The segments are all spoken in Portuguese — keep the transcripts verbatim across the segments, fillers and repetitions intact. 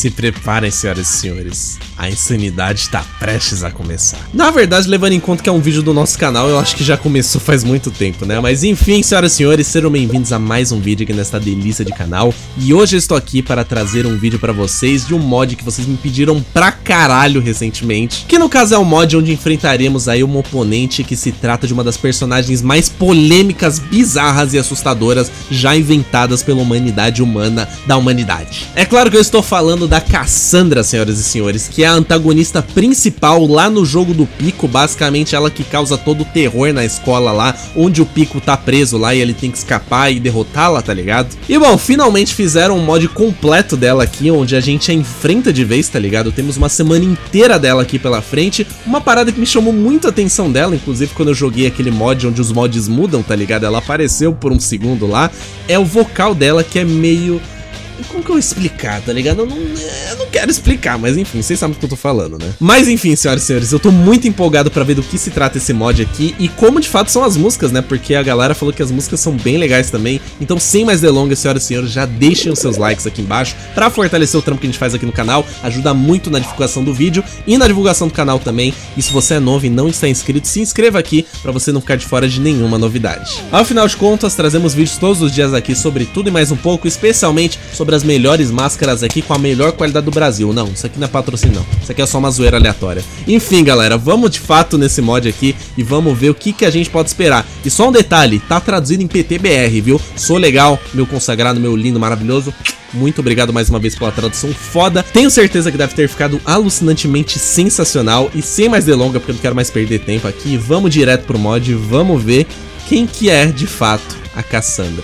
Se preparem, senhoras e senhores. A insanidade está prestes a começar. Na verdade, levando em conta que é um vídeo do nosso canal, eu acho que já começou faz muito tempo, né? Mas enfim, senhoras e senhores, sejam bem-vindos a mais um vídeo aqui nesta delícia de canal. E hoje eu estou aqui para trazer um vídeo para vocês de um mod que vocês me pediram pra caralho recentemente. Que no caso é um mod onde enfrentaremos aí uma oponente que se trata de uma das personagens mais polêmicas, bizarras e assustadoras já inventadas pela humanidade humana da humanidade. É claro que eu estou falando da Cassandra, senhoras e senhores, que é a antagonista principal lá no jogo do Pico, basicamente ela que causa todo o terror na escola lá, onde o Pico tá preso lá e ele tem que escapar e derrotá-la, tá ligado? E bom, finalmente fizeram um mod completo dela aqui, onde a gente a enfrenta de vez, tá ligado? Temos uma semana inteira dela aqui pela frente, uma parada que me chamou muito a atenção dela, inclusive quando eu joguei aquele mod onde os mods mudam, tá ligado? Ela apareceu por um segundo lá, é o vocal dela que é meio... Como que eu vou explicar, tá ligado? Eu não, eu não quero explicar, mas enfim, vocês sabem do que eu tô falando, né? Mas enfim, senhoras e senhores, eu tô muito empolgado pra ver do que se trata esse mod aqui e como de fato são as músicas, né? Porque a galera falou que as músicas são bem legais também. Então, sem mais delongas, senhoras e senhores, já deixem os seus likes aqui embaixo pra fortalecer o trampo que a gente faz aqui no canal. Ajuda muito na divulgação do vídeo e na divulgação do canal também. E se você é novo e não está inscrito, se inscreva aqui pra você não ficar de fora de nenhuma novidade. Ao final de contas, trazemos vídeos todos os dias aqui sobre tudo e mais um pouco, especialmente sobre as melhores máscaras aqui com a melhor qualidade do Brasil. Não, isso aqui não é patrocínio não, isso aqui é só uma zoeira aleatória. Enfim, galera, vamos de fato nesse mod aqui e vamos ver o que, que a gente pode esperar. E só um detalhe, tá traduzido em P T B R, viu? Sou legal, meu consagrado, meu lindo, maravilhoso. Muito obrigado mais uma vez pela tradução foda. Tenho certeza que deve ter ficado alucinantemente sensacional. E sem mais delongas, porque eu não quero mais perder tempo aqui, vamos direto pro mod e vamos ver quem que é de fato a Cassandra.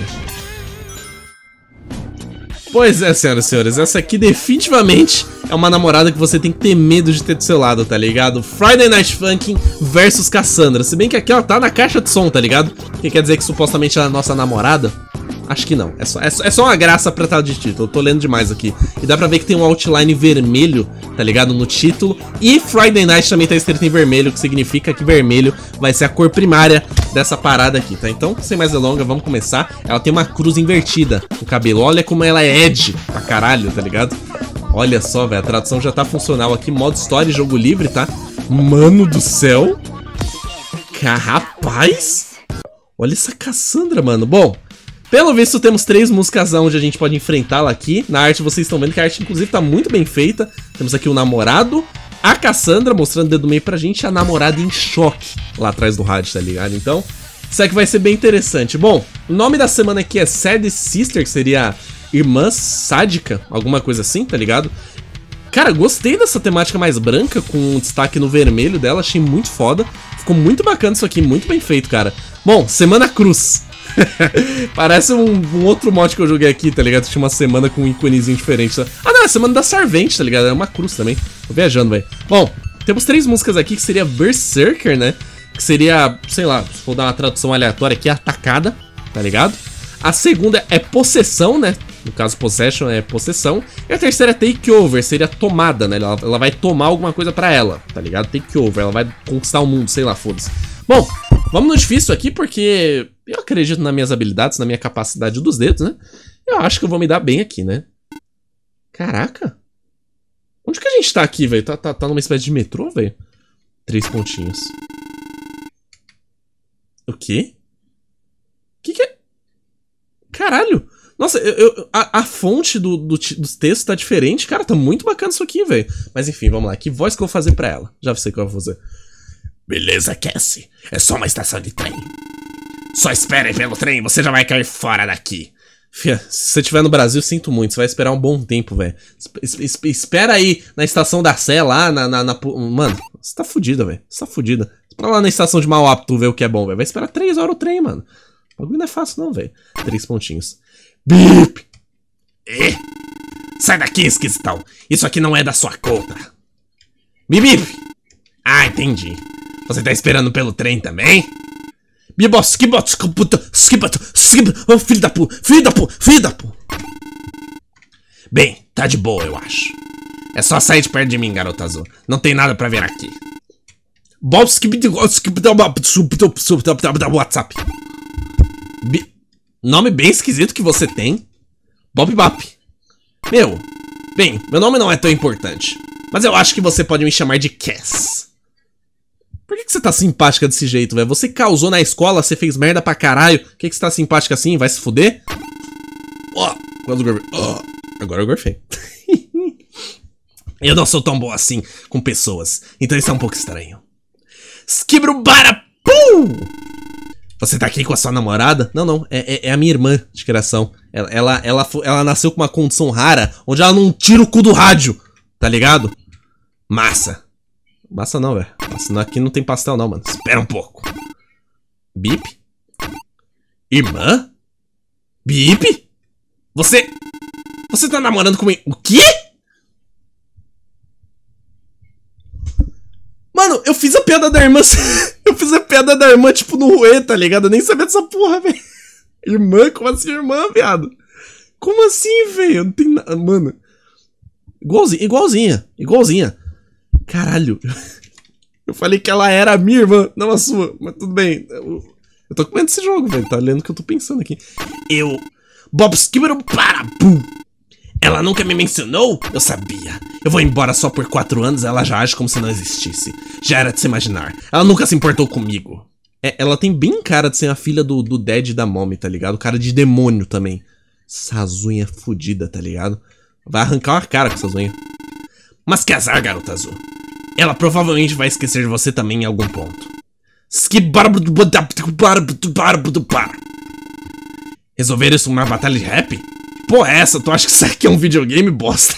Pois é, senhoras e senhores, essa aqui definitivamente é uma namorada que você tem que ter medo de ter do seu lado, tá ligado? Friday Night Funkin' versus Cassandra. Se bem que aqui ela tá na caixa de som, tá ligado? Que quer dizer que supostamente ela é a nossa namorada? Acho que não, é só, é só, é só uma graça pra estar de título, eu tô lendo demais aqui. E dá pra ver que tem um outline vermelho, tá ligado, no título. E Friday Night também tá escrito em vermelho, que significa que vermelho vai ser a cor primária dessa parada aqui, tá? Então, sem mais delongas, vamos começar. Ela tem uma cruz invertida no cabelo, olha como ela é edgy pra caralho, tá ligado? Olha só, velho, a tradução já tá funcional aqui, modo story, jogo livre, tá? Mano do céu! Rapaz! Olha essa Cassandra, mano. Bom... Pelo visto, temos três músicas onde a gente pode enfrentá-la aqui. Na arte, vocês estão vendo que a arte, inclusive, tá muito bem feita. Temos aqui o namorado, a Cassandra, mostrando o dedo do meio pra gente, a namorada em choque lá atrás do rádio, tá ligado? Então, isso aqui vai ser bem interessante. Bom, o nome da semana aqui é Sad Sister, que seria irmã sádica, alguma coisa assim, tá ligado? Cara, gostei dessa temática mais branca, com um destaque no vermelho dela, achei muito foda. Ficou muito bacana isso aqui, muito bem feito, cara. Bom, Semana Cruz. Parece um, um outro mod que eu joguei aqui, tá ligado? Tinha uma semana com um íconezinho diferente, tá? Ah, não, é a semana da Sarvente, tá ligado? É uma cruz também. Tô viajando, velho. Bom, temos três músicas aqui que seria Berserker, né? Que seria, sei lá, se for dar uma tradução aleatória aqui, atacada, tá ligado? A segunda é possessão, né? No caso, possession é possessão. E a terceira é takeover, seria tomada, né? Ela, ela vai tomar alguma coisa pra ela, tá ligado? Takeover, ela vai conquistar o mundo, sei lá, foda-se. Bom, vamos no difícil aqui porque eu acredito nas minhas habilidades, na minha capacidade dos dedos, né? Eu acho que eu vou me dar bem aqui, né? Caraca! Onde que a gente tá aqui, velho? Tá, tá, tá numa espécie de metrô, velho? Três pontinhos. O quê? Que que é? Caralho! Nossa, eu, eu, a, a fonte do, do, dos textos tá diferente. Cara, tá muito bacana isso aqui, velho. Mas enfim, vamos lá. Que voz que eu vou fazer pra ela? Já sei o que eu vou fazer. Beleza, Cassie. É só uma estação de trem. Só espere pelo trem, você já vai cair fora daqui. Fia, se você estiver no Brasil, sinto muito. Você vai esperar um bom tempo, velho. Es es espera aí na estação da Sé, lá na... na, na... Mano, você tá fudida, velho. Você tá fudida. Espera lá na estação de Mauá pra tu ver o que é bom, velho. Vai esperar três horas o trem, mano. O bagulho não é fácil, não, velho. Três pontinhos. Bip! E? Sai daqui, esquisitão. Isso aqui não é da sua conta. Bip, bip! Ah, entendi. Você tá esperando pelo trem também? Bibos, skibot, skibot, skibot, skibot, oh, filho da pu, filho da pu, filho da pu. Bem, tá de boa, eu acho. É só sair de perto de mim, garota azul. Não tem nada pra ver aqui. Bob, skibot, skibot, WhatsApp. Bi Nome bem esquisito que você tem. Bob Bap. Meu, Bem, meu nome não é tão importante, mas eu acho que você pode me chamar de Cass. Por que, que você tá simpática desse jeito, velho? Você causou na escola, você fez merda pra caralho. Por que, que você tá simpática assim? Vai se fuder? Ó, oh, quase gorfei. Oh, agora eu gorfei. Eu não sou tão bom assim com pessoas, então isso é um pouco estranho. Skibrubara! Pum! Você tá aqui com a sua namorada? Não, não, é, é, é a minha irmã de criação. Ela, ela, ela, ela nasceu com uma condição rara, onde ela não tira o cu do rádio, tá ligado? Massa. Massa não, velho. Aqui não tem pastel não, mano. Espera um pouco. Bip? Irmã? Bip? Você... Você tá namorando comigo? O quê? Mano, eu fiz a piada da irmã... Eu fiz a piada da irmã, tipo, no ruê, tá ligado? Eu nem sabia dessa porra, velho. Irmã? Como assim irmã, viado? Como assim, velho? Não tem nada... Mano... Igualzinha, igualzinha. Igualzinha. Caralho. Eu falei que ela era a minha irmã, não a sua. Mas tudo bem. Eu, eu tô com medo desse jogo, velho. Tá lendo o que eu tô pensando aqui. Eu... Bob Skibber para... Pum. Ela nunca me mencionou? Eu sabia. Eu vou embora só por quatro anos, ela já age como se não existisse. Já era de se imaginar. Ela nunca se importou comigo. É, ela tem bem cara de ser a filha do, do Dad e da Mommy, tá ligado? Cara de demônio também. Essas unhas fodidas, tá ligado? Vai arrancar uma cara com essas unhas. Mas que azar, garota azul. Ela provavelmente vai esquecer de você também em algum ponto. Resolver isso numa batalha de rap? Pô, é essa? Tu acha que isso aqui é um videogame, bosta?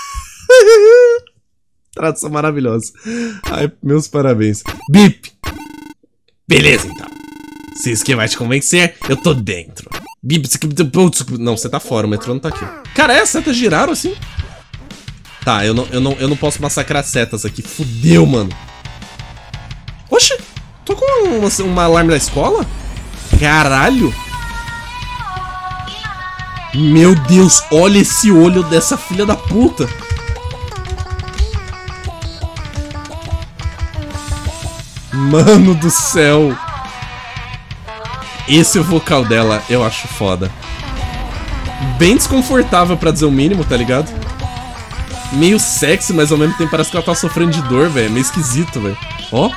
Tradução maravilhosa. Ai, meus parabéns. Bip. Beleza, então. Se isso aqui vai te convencer, eu tô dentro. Bip. Não, você tá fora, o metrô não tá aqui. Cara, é, as setas giraram assim? Tá, eu não, eu, não, eu não posso massacrar setas aqui. Fudeu, mano. Oxe, tô com uma, uma alarme da escola? Caralho. Meu Deus, olha esse olho dessa filha da puta. Mano do céu. Esse é o vocal dela, eu acho foda. Bem desconfortável pra dizer o mínimo, tá ligado? Meio sexy, mas ao mesmo tempo parece que ela tá sofrendo de dor, velho. É meio esquisito, velho. Ó.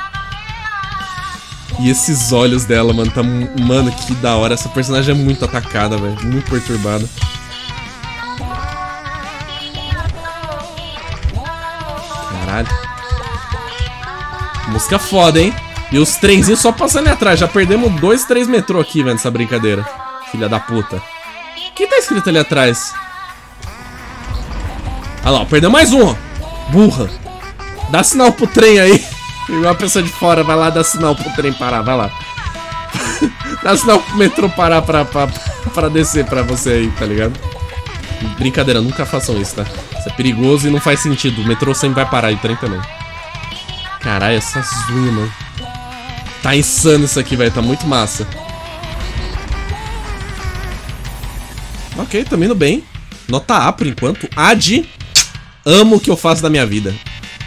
E esses olhos dela, mano, tá... Mano, que da hora. Essa personagem é muito atacada, velho. Muito perturbada. Caralho. Música foda, hein? E os trenzinhos só passando ali atrás. Já perdemos dois, três metrô aqui, velho, nessa brincadeira. Filha da puta. O que tá escrito ali atrás? Olha lá, ó, perdeu mais um, ó. Burra. Dá sinal pro trem aí. Igual a pessoa de fora, vai lá dar sinal pro trem parar, vai lá. Dá sinal pro metrô parar pra, pra, pra descer pra você aí, tá ligado? Brincadeira, nunca façam isso, tá? Isso é perigoso e não faz sentido. O metrô sempre vai parar e o trem também. Caralho, essas unhas, mano. Tá insano isso aqui, velho. Tá muito massa. Ok, tô indo bem. Nota A por enquanto. A de... Amo o que eu faço da minha vida.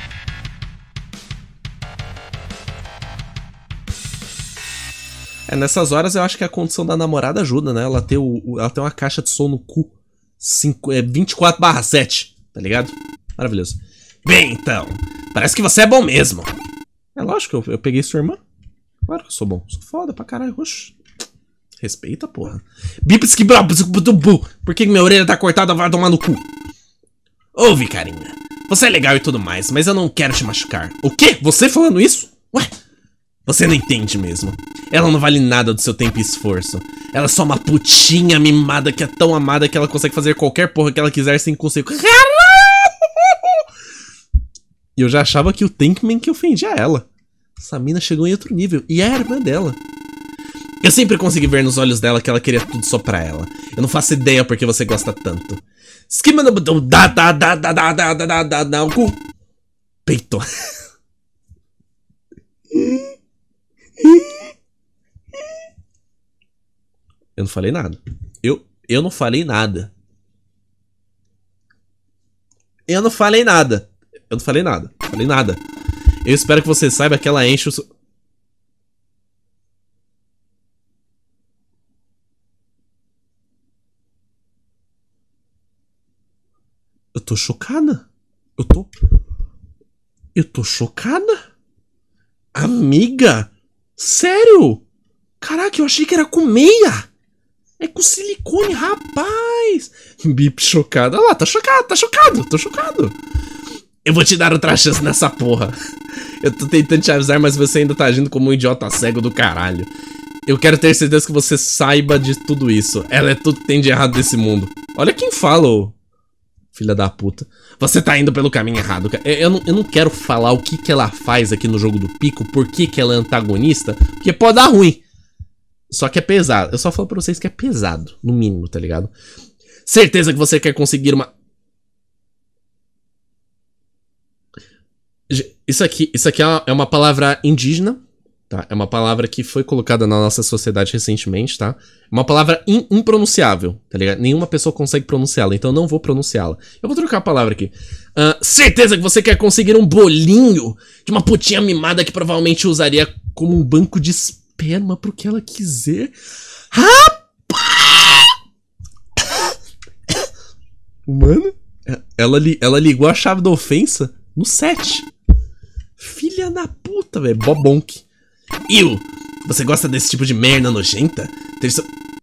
É, nessas horas eu acho que a condição da namorada ajuda, né? Ela tem, o, ela tem uma caixa de som no cu. Cinco, é vinte e quatro barra sete, tá ligado? Maravilhoso. Bem, então. Parece que você é bom mesmo. É lógico, eu, eu peguei sua irmã. Claro que eu sou bom. Sou foda pra caralho. Oxi. Respeita, porra. Bipski brabo. Por que minha orelha tá cortada? Vai tomar no cu. Ouve, carinha. Você é legal e tudo mais, mas eu não quero te machucar. O quê? Você falando isso? Ué? Você não entende mesmo. Ela não vale nada do seu tempo e esforço. Ela é só uma putinha mimada que é tão amada que ela consegue fazer qualquer porra que ela quiser sem conseguir. E eu já achava que o Tankman que ofendia ela. Essa mina chegou em outro nível. E é a irmã dela. Eu sempre consegui ver nos olhos dela que ela queria tudo só pra ela. Eu não faço ideia porque você gosta tanto. Peito. Eu não falei nada. Eu, eu não falei nada. Eu não falei nada. Eu não falei nada. Falei nada. Eu espero que você saiba que ela enche o seu... Eu tô chocada. Eu tô... Eu tô chocada. Amiga? Sério? Caraca, eu achei que era com meia. É com silicone, rapaz. Bip chocado. Olha lá, tá chocado, tá chocado. Tô chocado. Eu vou te dar outra chance nessa porra. Eu tô tentando te avisar, mas você ainda tá agindo como um idiota cego do caralho. Eu quero ter certeza que você saiba de tudo isso. Ela é tudo que tem de errado desse mundo. Olha quem fala, ô filha da puta. Você tá indo pelo caminho errado. Eu, eu, não, eu não quero falar o que que ela faz aqui no jogo do Pico, por que que ela é antagonista, porque pode dar ruim. Só que é pesado. Eu só falo pra vocês que é pesado, no mínimo, tá ligado? Certeza que você quer conseguir uma... Isso aqui, isso aqui é uma palavra indígena, tá? É uma palavra que foi colocada na nossa sociedade recentemente, tá? É uma palavra in, impronunciável, tá ligado? Nenhuma pessoa consegue pronunciá-la, então eu não vou pronunciá-la. Eu vou trocar a palavra aqui. Uh, certeza que você quer conseguir um bolinho de uma putinha mimada que provavelmente usaria como um banco de esperma pro que ela quiser. Rapaz! Mano, ela, li, ela ligou a chave da ofensa no set. Filha da puta, velho. Bobonk. Iu, você gosta desse tipo de merda nojenta? Terça...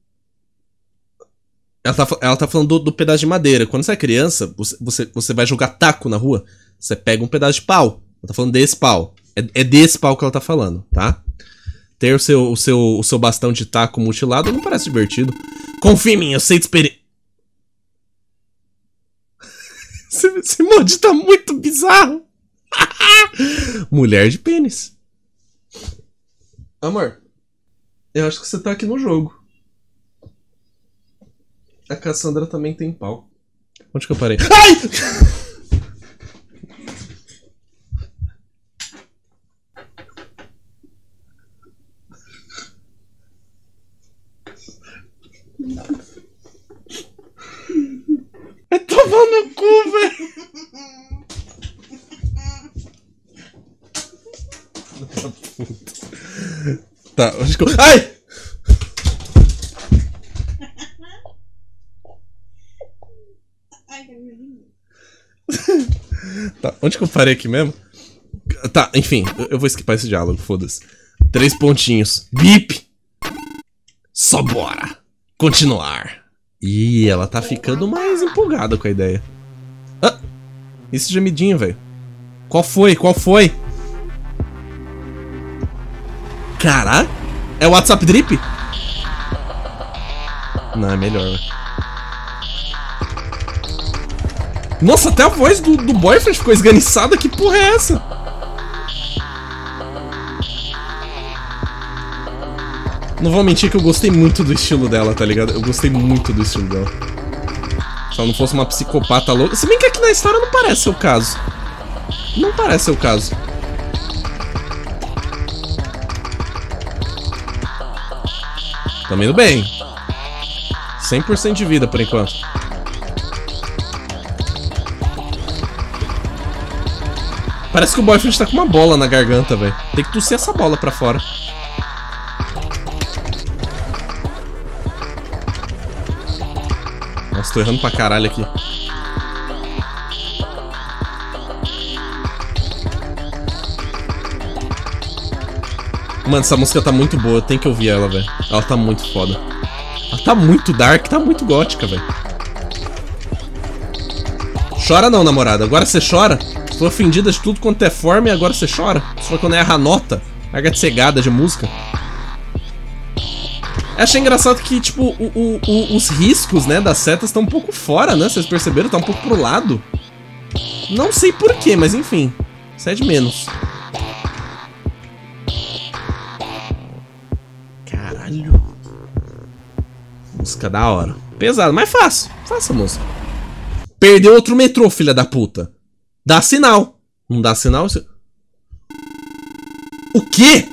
Ela, tá, ela tá falando do, do pedaço de madeira. Quando você é criança, você, você, você vai jogar taco na rua, você pega um pedaço de pau. Ela tá falando desse pau. É, é desse pau que ela tá falando, tá? Ter o seu, o, seu, o seu bastão de taco mutilado não parece divertido. Confia em mim, eu sei de experiência. esse, esse mod tá muito bizarro. Mulher de pênis. Amor, eu acho que você tá aqui no jogo. A Cassandra também tem pau. Onde que eu parei? Ai! É tomar no cu, velho! Tá, onde que eu... Ai! Tá, onde que eu parei aqui mesmo? Tá, enfim, eu, eu vou esquipar esse diálogo, foda-se. Três pontinhos. Bip! Só bora! Continuar. Ih, ela tá ficando mais empolgada com a ideia. Ah! Esse gemidinho, velho. Qual foi? Qual foi? Caralho? É o WhatsApp Drip? Não, é melhor, velho. Nossa, até a voz do, do boyfriend ficou esganiçada. Que porra é essa? Não vou mentir que eu gostei muito do estilo dela, tá ligado? Eu gostei muito do estilo dela. Se ela não fosse uma psicopata louca. Se bem que aqui na história não parece ser o caso. Não parece ser o caso. Tamo indo bem. cem por cento de vida por enquanto. Parece que o boyfriend tá com uma bola na garganta, velho. Tem que tossir essa bola pra fora. Nossa, tô errando pra caralho aqui. Mano, essa música tá muito boa, tem que ouvir ela, velho. Ela tá muito foda. Ela tá muito dark, tá muito gótica, velho. Chora não, namorada. Agora você chora. Foi ofendida de tudo quanto é forma e agora você chora. Só quando erra a nota. Larga de cegada de música. Eu achei engraçado que, tipo, o, o, o, os riscos, né, das setas estão um pouco fora, né? Vocês perceberam? Tá um pouco pro lado. Não sei porquê, mas enfim. Isso é de menos. Caralho. Música da hora. Pesado, mas fácil. Faça a música. Perdeu outro metrô, filha da puta. Dá sinal. Não dá sinal? Você... O quê?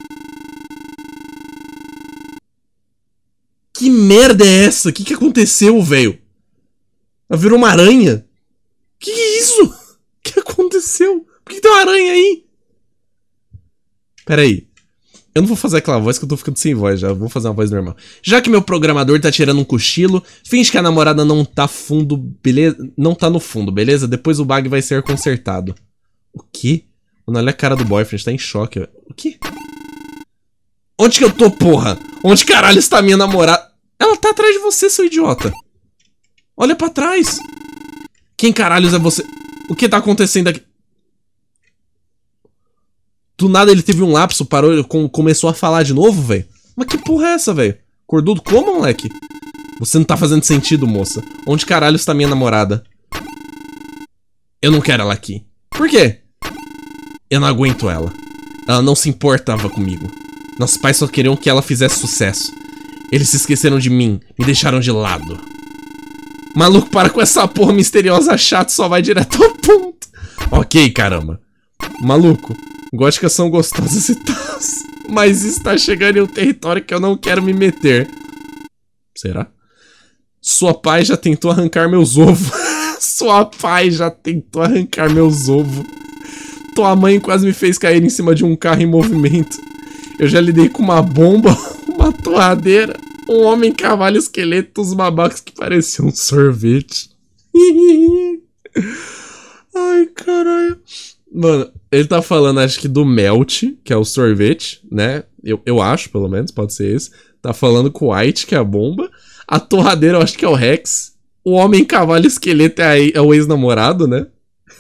Que merda é essa? O que que aconteceu, velho? Ela virou uma aranha? Que que é isso? O que aconteceu? Por que tem uma aranha aí? Pera aí. Eu não vou fazer aquela voz que eu tô ficando sem voz já, vou fazer uma voz normal. Já que meu programador tá tirando um cochilo, finge que a namorada não tá fundo, beleza? Não tá no fundo, beleza? Depois o bug vai ser consertado. O quê? Mano, olha a cara do boyfriend, tá em choque. O quê? Onde que eu tô, porra? Onde caralho está minha namorada? Ela tá atrás de você, seu idiota. Olha pra trás. Quem caralhos é você? O que tá acontecendo aqui? Do nada ele teve um lapso, parou, com, começou a falar de novo, velho. Mas que porra é essa, velho? Cordudo como, moleque? Você não tá fazendo sentido, moça. Onde caralho está minha namorada? Eu não quero ela aqui. Por quê? Eu não aguento ela. Ela não se importava comigo. Nossos pais só queriam que ela fizesse sucesso. Eles se esqueceram de mim, me deixaram de lado. Maluco, para com essa porra misteriosa chata, só vai direto ao ponto. Ok, caramba. Maluco, góticas são gostosas e tal, mas está chegando em um território que eu não quero me meter. Será? Sua pai já tentou arrancar meus ovos. Sua pai já tentou arrancar meus ovos. Tua mãe quase me fez cair em cima de um carro em movimento. Eu já lidei com uma bomba, uma torradeira, um homem cavalo esqueleto, uns babacas que pareciam um sorvete. Ai, caralho. Mano, ele tá falando, acho que do Melt, que é o sorvete, né? Eu, eu acho, pelo menos, pode ser esse. Tá falando com o White, que é a bomba. A torradeira, eu acho que é o Rex. O homem cavalo esqueleto é, a, é o ex-namorado, né?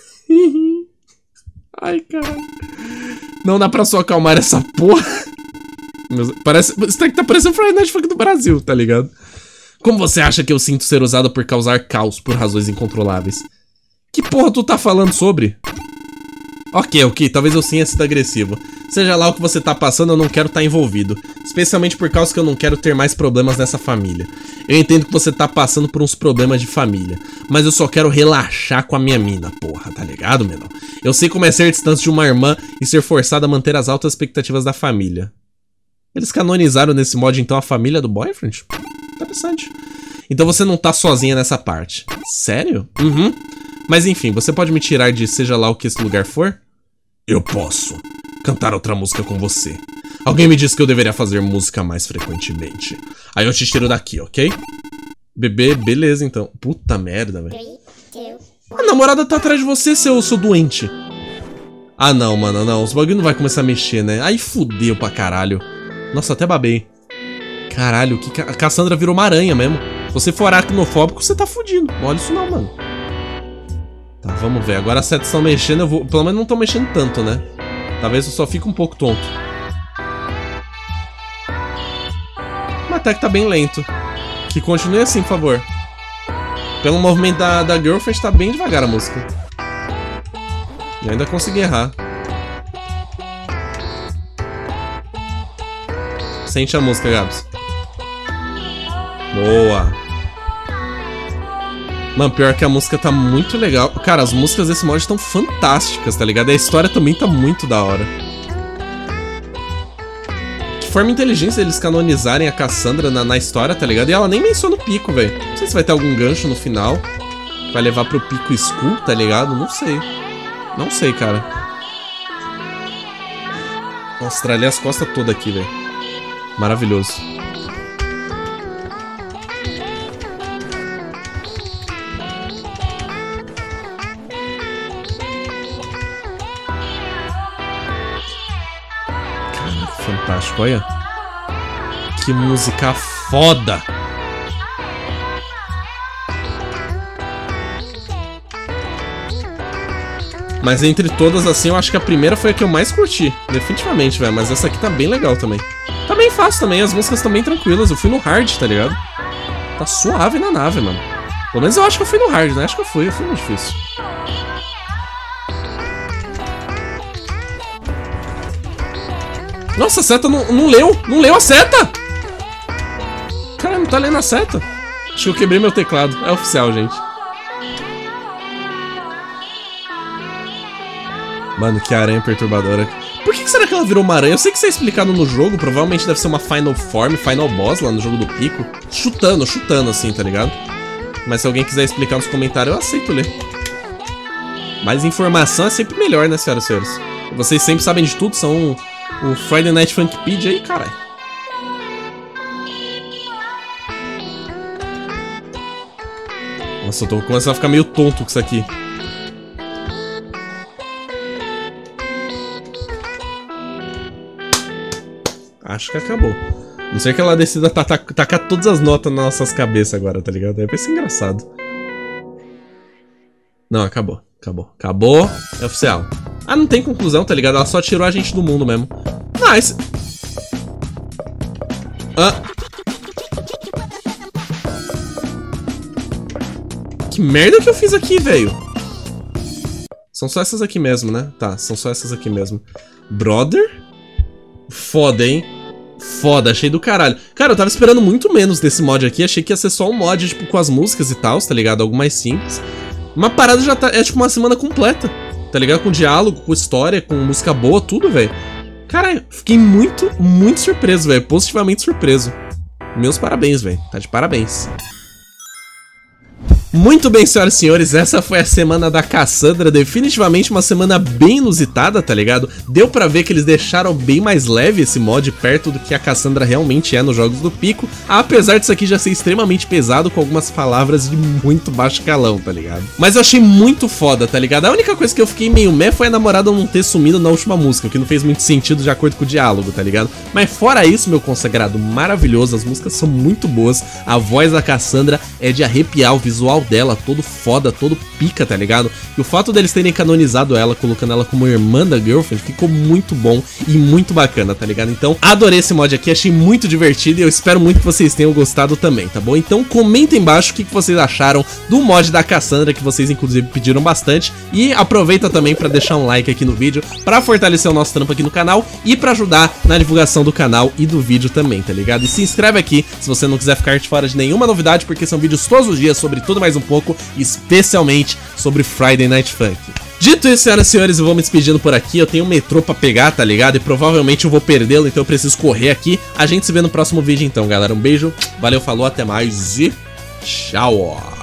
Ai, caralho. Não dá pra só acalmar essa porra. Parece, isso tá, tá parecendo o Friday Night Funk do Brasil, tá ligado? Como você acha que eu sinto ser usado por causar caos por razões incontroláveis? Que porra tu tá falando sobre? Ok, ok, talvez eu tenha sido agressivo. Seja lá o que você tá passando, eu não quero estar envolvido. Especialmente por causa que eu não quero ter mais problemas nessa família. Eu entendo que você tá passando por uns problemas de família, mas eu só quero relaxar com a minha mina, porra, tá ligado, menor? Eu sei como é ser distante de uma irmã e ser forçado a manter as altas expectativas da família. Eles canonizaram nesse mod, então, a família do boyfriend? Interessante. Então você não tá sozinha nessa parte. Sério? Uhum. Mas enfim, você pode me tirar de seja lá o que esse lugar for? Eu posso cantar outra música com você. Alguém me disse que eu deveria fazer música mais frequentemente. Aí eu te tiro daqui, ok? Bebê, beleza então. Puta merda, velho. A namorada tá atrás de você, seu, seu doente. Ah não, mano, não. Os bagulho não vai começar a mexer, né? Aí fudeu pra caralho. Nossa, até babei. Caralho, que ca... a Cassandra virou uma aranha mesmo. Se você for aracnofóbico, você tá fudido. Não olha isso não, mano. Tá, vamos ver. Agora as setas estão mexendo, eu vou... Pelo menos não estão mexendo tanto, né? Talvez eu só fique um pouco tonto. Mas até que tá bem lento. Que continue assim, por favor. Pelo movimento da, da Girlfriend, tá bem devagar a música. E ainda consegui errar. Sente a música, Gabs. Boa. Mano, pior que a música tá muito legal. Cara, as músicas desse mod estão fantásticas, tá ligado? E a história também tá muito da hora. Que forma inteligente eles canonizarem a Cassandra na, na história, tá ligado? E ela nem menciona o Pico, velho. Não sei se vai ter algum gancho no final. Vai levar pro Pico School, tá ligado? Não sei. Não sei, cara. Nossa, tralhei as costas todas aqui, velho. Maravilhoso. Cara, que fantástico, olha. Que música foda. Mas entre todas, assim, eu acho que a primeira foi a que eu mais curti. Definitivamente, velho. Mas essa aqui tá bem legal também. Tá bem fácil também, as músicas estão bem tranquilas. Eu fui no hard, tá ligado? Tá suave na nave, mano. Pelo menos eu acho que eu fui no hard, né? Acho que eu fui, eu fui no difícil. Nossa, a seta não, não leu! Não leu a seta! Cara, não tá lendo a seta. Acho que eu quebrei meu teclado. É oficial, gente. Mano, que aranha perturbadora. Por que será que ela virou uma aranha? Eu sei que isso é explicado no jogo. Provavelmente deve ser uma Final Form, Final Boss lá no jogo do Pico. Chutando, chutando assim, tá ligado? Mas se alguém quiser explicar nos comentários, eu aceito ler. Mais informação é sempre melhor, né, senhoras e senhores? Vocês sempre sabem de tudo, são o Friday Night Funkepedia aí, caralho. Nossa, eu tô começando a ficar meio tonto com isso aqui. Acho que acabou. Não sei que ela decida tacar tá, tá, todas as notas nas nossas cabeças agora, tá ligado? Aí vai ser engraçado. Não, acabou. Acabou. Acabou. É oficial. Ah, não tem conclusão, tá ligado? Ela só tirou a gente do mundo mesmo. Nice. Ah. Que merda que eu fiz aqui, velho? São só essas aqui mesmo, né? Tá, são só essas aqui mesmo. Brother? Foda, hein? Foda, achei do caralho. Cara, eu tava esperando muito menos desse mod aqui. Achei que ia ser só um mod, tipo, com as músicas e tal, tá ligado? Algo mais simples. Uma parada já tá... É tipo uma semana completa, tá ligado? Com diálogo, com história, com música boa, tudo, velho. Caralho, fiquei muito, muito surpreso, velho. Positivamente surpreso. Meus parabéns, velho. Tá de parabéns. Muito bem, senhoras e senhores, essa foi a semana da Cassandra, definitivamente uma semana bem inusitada, tá ligado? Deu pra ver que eles deixaram bem mais leve esse mod, perto do que a Cassandra realmente é nos jogos do Pico, apesar disso aqui já ser extremamente pesado, com algumas palavras de muito baixo calão, tá ligado? Mas eu achei muito foda, tá ligado? A única coisa que eu fiquei meio meh foi a namorada não ter sumido na última música, que não fez muito sentido de acordo com o diálogo, tá ligado? Mas fora isso, meu consagrado, maravilhoso, as músicas são muito boas, a voz da Cassandra é de arrepiar, o visual dela todo foda, todo pica, tá ligado? E o fato deles terem canonizado ela, colocando ela como irmã da Girlfriend, ficou muito bom e muito bacana, tá ligado? Então, adorei esse mod aqui, achei muito divertido e eu espero muito que vocês tenham gostado também, tá bom? Então, comenta embaixo o que vocês acharam do mod da Cassandra, que vocês inclusive pediram bastante, e aproveita também pra deixar um like aqui no vídeo, pra fortalecer o nosso trampo aqui no canal e pra ajudar na divulgação do canal e do vídeo também, tá ligado? E se inscreve aqui se você não quiser ficar de fora de nenhuma novidade, porque são vídeos todos os dias sobre tudo mais um pouco, especialmente sobre Friday Night Funk. Dito isso, senhoras e senhores, eu vou me despedindo por aqui. Eu tenho um metrô pra pegar, tá ligado? E provavelmente eu vou perdê-lo, então eu preciso correr aqui. A gente se vê no próximo vídeo então, galera. Um beijo, valeu, falou, até mais e tchau!